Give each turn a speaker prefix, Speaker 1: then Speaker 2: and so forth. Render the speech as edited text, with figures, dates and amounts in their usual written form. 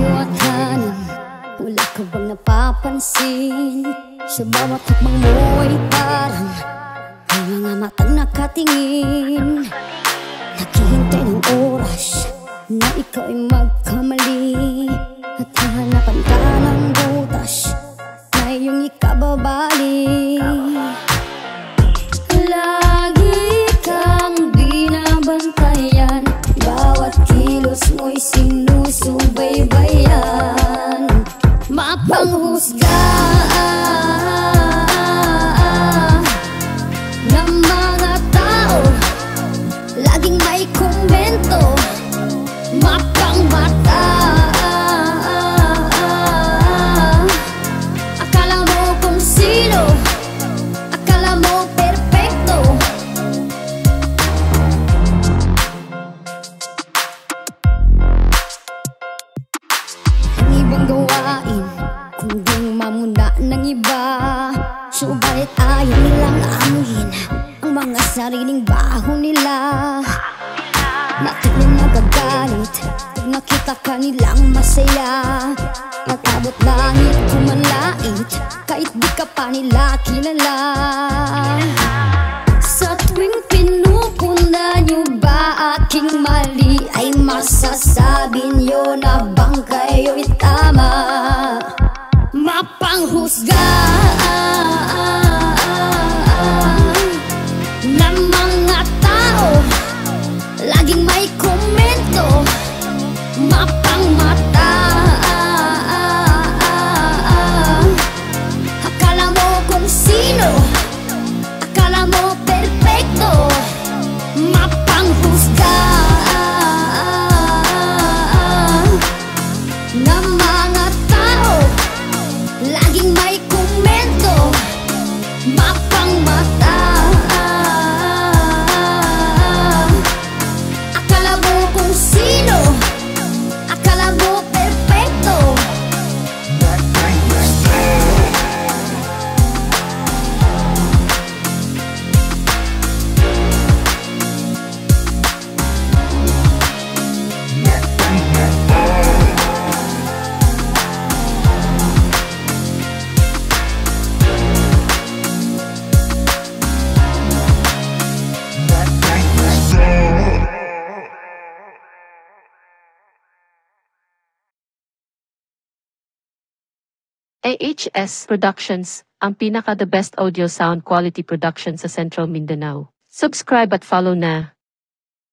Speaker 1: iwatanan. Wala ka bang napapansin? Sa bawat hakbang mo ay parang may mga matang nakatingin, naghihintay ng oras na ikaw ay magkamali, at hahanapan ka ng butas na iyong ikababali. Lagi kang binabantayan, bawat kilos mo'y sinusubaybayan, mapanghusga ng mga tao, laging may komento, mapangmata. Akala mo kung sino, akala mo perpekto. Ang ibang gawain kundi mamuna ng iba, subalit ayaw nilang amuhin ang mga sariling baho nila. Natin nagagalit pag nakita ka nilang masaya, at abot langit kumanlait kahit di ka pa nila kilala. Sa tuwing pinupuna nyo ba aking mali, ay masasabi nyo na bang kayo'y tama, mapanghusga ng mga tao, laging may komento, mapangmata. Akala mo kung sino, akala mo perpekto, mapanghusga ng mga tao, laging may komento, mapangmata. Akala mo kung sino, akala mo perpekto.
Speaker 2: AHS Productions, ang pinaka-the best audio sound quality production sa Central Mindanao. Subscribe at follow na.